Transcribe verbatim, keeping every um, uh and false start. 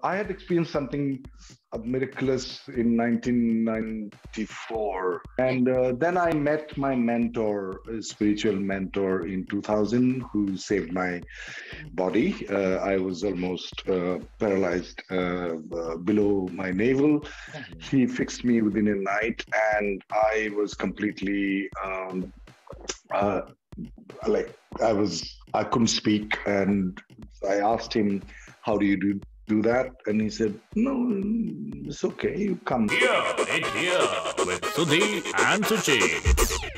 I had experienced something uh, miraculous in nineteen ninety-four. And uh, then I met my mentor, a spiritual mentor in two thousand, who saved my body. Uh, I was almost uh, paralyzed uh, uh, below my navel. He fixed me within a night, and I was completely um, uh, like I was. I couldn't speak, and I asked him, "How do you do?" do that?" And he said, "No, it's okay, you come." Here, it's here with Sudhi and Suchi.